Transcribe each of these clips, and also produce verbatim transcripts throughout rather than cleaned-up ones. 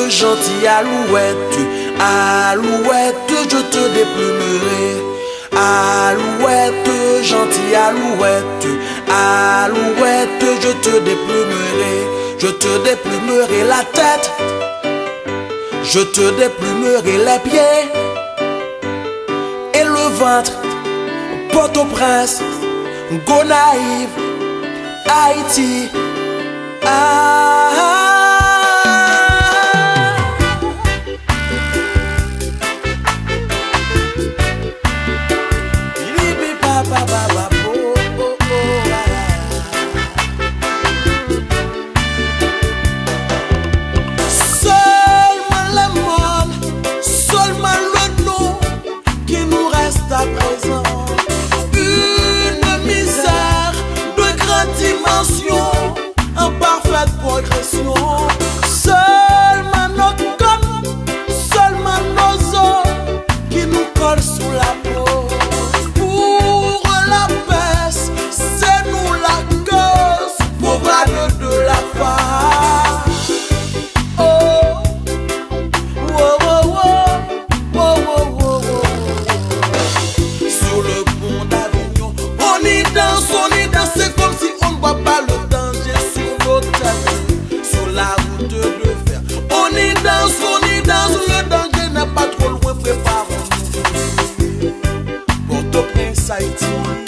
gentille alouette, alouette, je te déplumerai. Alouette, gentille alouette, alouette, je te déplumerai. Je te déplumerai la tête, je te déplumerai les pieds et le ventre. Port-au-Prince, Gonaïve, Haïti. Ah, seulement le monde, seulement le nom qui nous reste à présent. Une misère de grande dimension, en parfaite progression. Seulement nos corps, seulement nos os qui nous collent sous la peau. Pour la baisse, c'est nous la cause, pauvre de la femme. Oh, oh, oh, oh, oh, oh, oh, oh. Sur le pont d'Avignon, on y danse, on y danse, c'est comme si on ne voit pas le danger sur nos têtes. Sur la route de fer, on y danse, on y danse, le danger n'est pas trop loin, préparons-nous. Port-au-Prince, Haïti,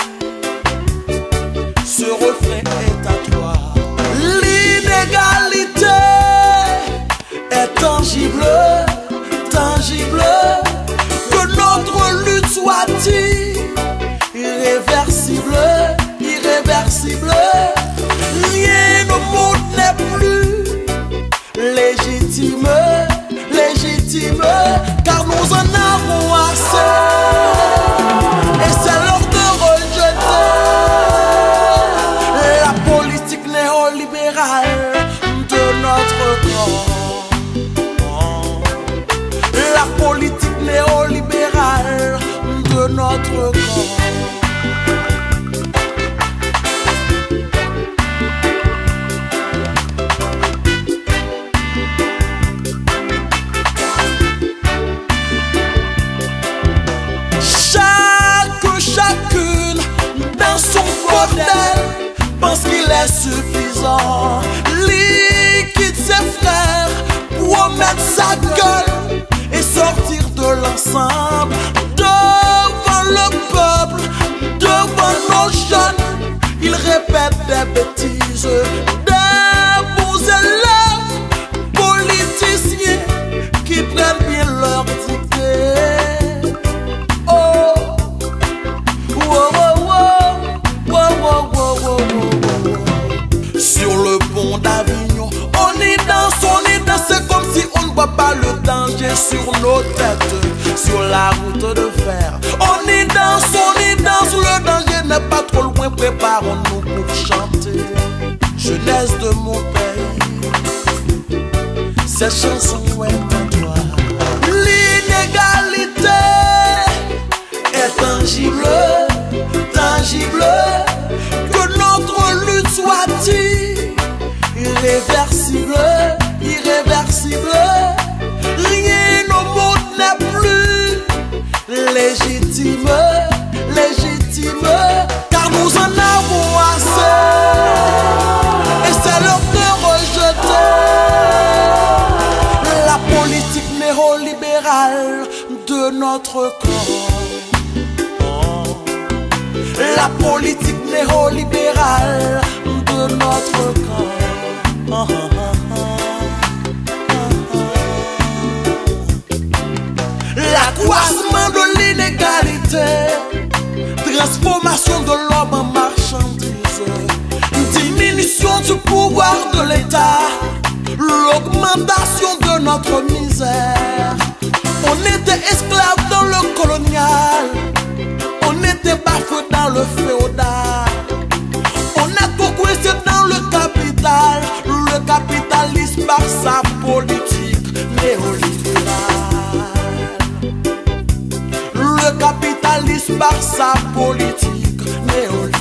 ce refrain est à toi. L'inégalité est tangible, tangible, que notre lutte soit irréversible, irréversible. Rien au monde n'est plus légitime, légitime, car nous en avons assez. Et c'est l'heure de rejeter la politique néolibérale de notre corps. La politique néolibérale de notre corps. Pense qu'il est suffisant, liquide ses frères pour mettre sa gueule et sortir de l'ensemble. Devant le peuple, devant nos jeunes, ils répètent des bêtises. Des bons élèves, politiciens qui prennent bien leur dictée. Oh, oh, oh, oh, oh, oh, oh, oh. Sur le pont d'Avignon, on y danse, on y danse, c'est comme si on ne voit pas le danger sur nos têtes. Sur la route de fer, on y danse, on y danse, le danger n'est pas trop loin, préparons-nous pour chanter. Jeunesse de mon pays, cette chanson est à toi. L'inégalité est tangible, tangible, que notre lutte soit irréversible, irréversible. Rien au monde n'est plus légitime, légitime, car nous en avons assez. Et c'est l'heure de rejeter la politique néolibérale de notre corps. La politique néolibérale de notre corps. Oh, oh, oh, oh, oh. L'accroissement de l'inégalité, transformation de l'homme en marchandise, diminution du pouvoir de l'État, l'augmentation de notre misère. On était esclaves dans le colonial, on était bafoués dans le féodal. On a tout coincé dans le capital, le capitalisme par sa politique néolibérale. Le capitalisme par sa politique néolibérale.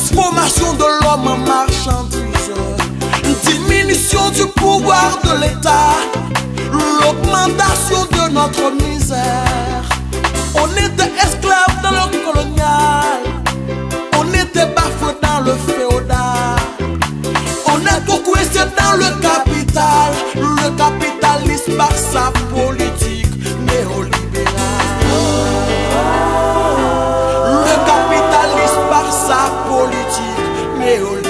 transformation de l'homme en marchandise, diminution du pouvoir de l'État, l'augmentation de notre misère. On était esclaves dans le colonial, on était bafoués dans le féodal, on est tout coincé dans le capital, le capitalisme par sa politique néolibérale. Le capitalisme par sa politique néolibérale.